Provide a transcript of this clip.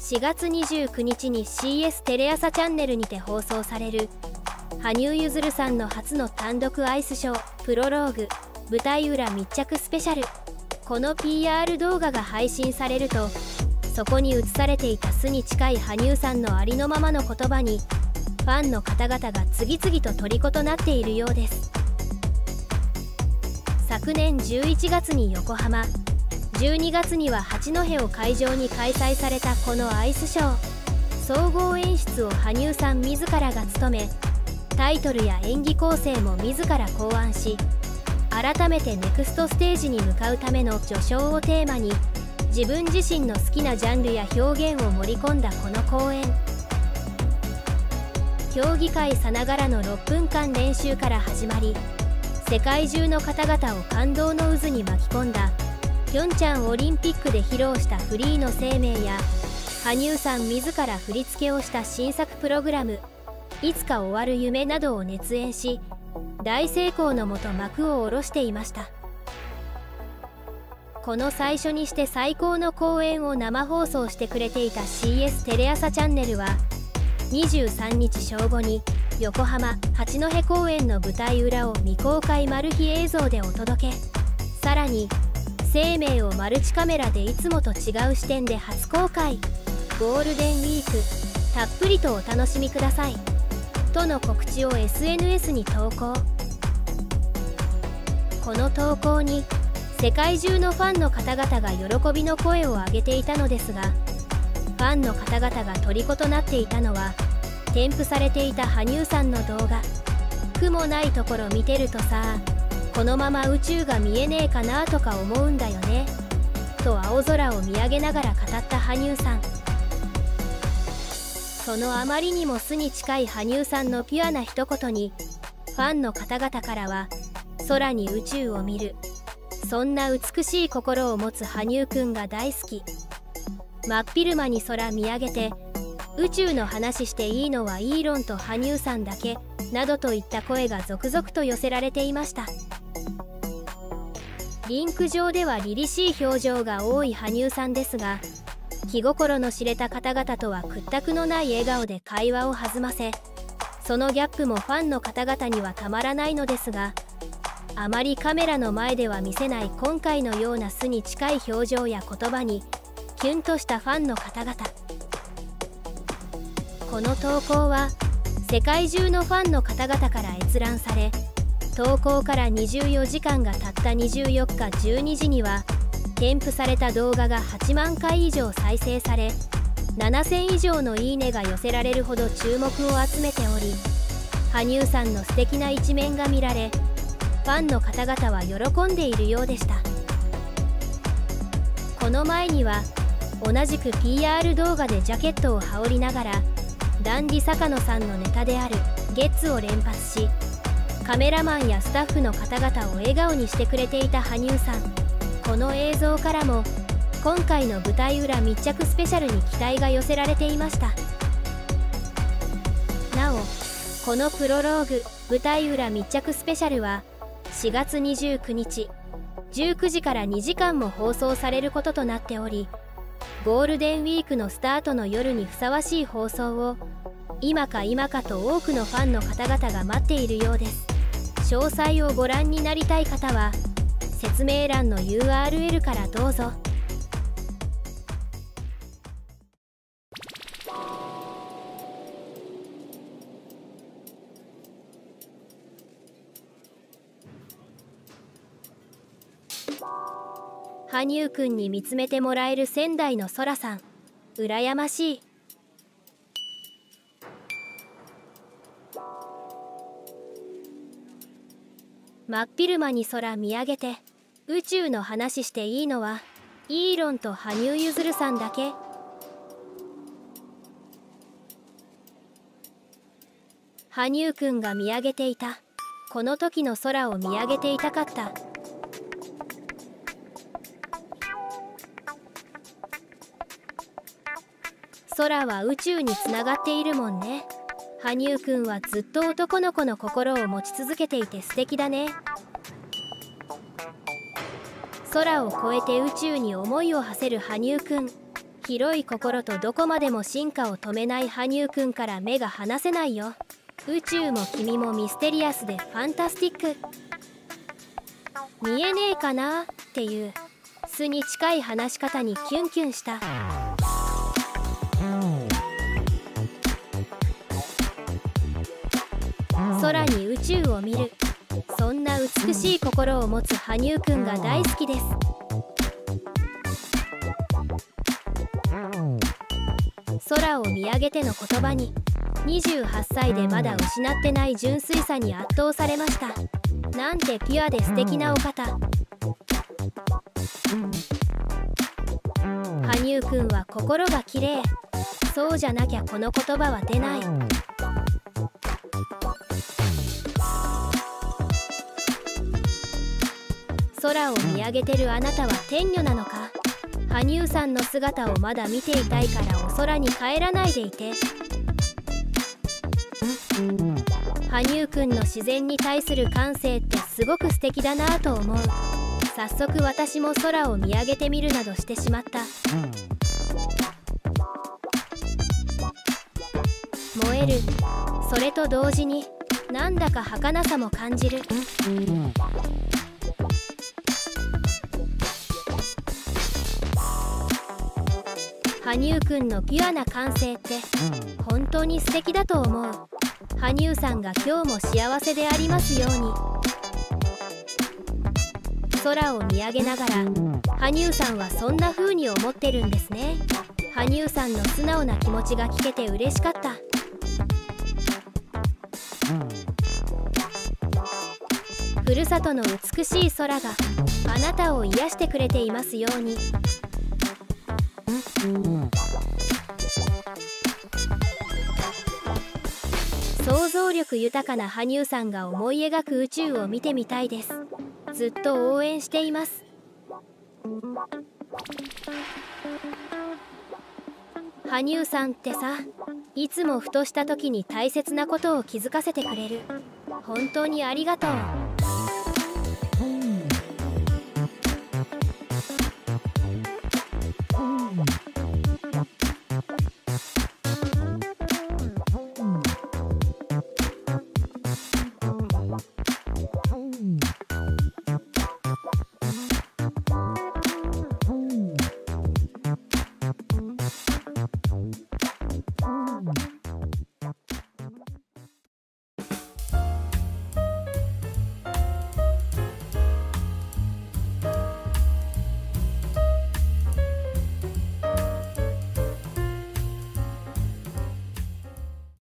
4月29日に CS テレ朝チャンネルにて放送される羽生結弦さんの初の単独アイスショープロローグ舞台裏密着スペシャル。この PR 動画が配信されると、そこに映されていた素に近い羽生さんのありのままの言葉にファンの方々が次々と虜となっているようです。昨年11月に横浜、12月には八戸を会場に開催されたこのアイスショー。総合演出を羽生さん自らが務め、タイトルや演技構成も自ら考案し、改めてネクストステージに向かうための序章をテーマに、自分自身の好きなジャンルや表現を盛り込んだこの公演。競技会さながらの6分間練習から始まり、世界中の方々を感動の渦に巻き込んだピョンチャンオリンピックで披露したフリーの生命や、羽生さん自ら振り付けをした新作プログラム「いつか終わる夢」などを熱演し、大成功のもと幕を下ろしていました。この最初にして最高の公演を生放送してくれていた CS テレ朝チャンネルは、23日正午に横浜・八戸公演の舞台裏を未公開マル秘映像でお届け。さらに生命をマルチカメラでいつもと違う視点で初公開。ゴールデンウィークたっぷりとお楽しみくださいとの告知を SNS に投稿。この投稿に世界中のファンの方々が喜びの声を上げていたのですが、ファンの方々が虜となっていたのは、添付されていた羽生さんの動画。雲ないところ見てるとさ、このまま宇宙が見えねえかなとか思うんだよねと青空を見上げながら語った羽生さん。そのあまりにも素に近い羽生さんのピュアな一言に、ファンの方々からは空に宇宙を見る、そんな美しい心を持つ羽生くんが大好き、真っ昼間に空見上げて宇宙の話していいのはイーロンと羽生さんだけなどといった声が続々と寄せられていました。リンク上では凛々しい表情が多い羽生さんですが、気心の知れた方々とは屈託のない笑顔で会話を弾ませ、そのギャップもファンの方々にはたまらないのですが、あまりカメラの前では見せない今回のような素に近い表情や言葉にキュンとしたファンの方々。この投稿は世界中のファンの方々から閲覧され、投稿から24時間がたった24日12時には添付された動画が8万回以上再生され、7000以上のいいねが寄せられるほど注目を集めており、羽生さんの素敵な一面が見られ、ファンの方々は喜んでいるようでした。この前には同じく PR 動画でジャケットを羽織りながらダンディ坂野さんのネタであるゲッツを連発し、カメラマンやスタッフの方々を笑顔にしてくれていた羽生さん。この映像からも今回の舞台裏密着スペシャルに期待が寄せられていました。なお、このプロローグ舞台裏密着スペシャルは4月29日19時から2時間も放送されることとなっており、ゴールデンウィークのスタートの夜にふさわしい放送を今か今かと多くのファンの方々が待っているようです。詳細をご覧になりたい方は説明欄の URL からどうぞ。羽生くんに見つめてもらえる仙台の空さん、羨ましい。真っ昼間に空見上げて宇宙の話していいのはイーロンと羽生結弦さんだけ。羽生くんが見上げていたこの時の空を見上げていたかった。空は宇宙につながっているもんね。羽生くんはずっと男の子の心を持ち続けていて素敵だね。空を越えて宇宙に思いを馳せる羽生くん。 広い心とどこまでも進化を止めない羽生くんから目が離せないよ。宇宙も君もミステリアスでファンタスティック。見えねえかなっていう素に近い話し方にキュンキュンした。空に宇宙を見る、そんな美しい心を持つ羽生くんが大好きです。空を見上げての言葉に28歳でまだ失ってない純粋さに圧倒されました。なんてピュアで素敵なお方。羽生くんは心が綺麗。そうじゃなきゃこの言葉は出ない。空を見上げてるあなたは天女なのか。羽生さんの姿をまだ見ていたいからお空に帰らないでいて。羽生くんの自然に対する感性ってすごく素敵だなぁと思う。早速私も空を見上げてみるなどしてしまった。燃える、それと同時になんだか儚さも感じる。羽生くんのピュアな感性って本当に素敵だと思う。羽生さんが今日も幸せでありますように。空を見上げながら羽生さんはそんな風に思ってるんですね。羽生さんの素直な気持ちが聞けて嬉しかった。ふるさとの美しい空があなたを癒してくれていますように。想像力豊かな羽生さんが思い描く宇宙を見てみたいです。ずっと応援しています。羽生さんってさ、いつもふとした時に大切なことを気づかせてくれる。本当にありがとう。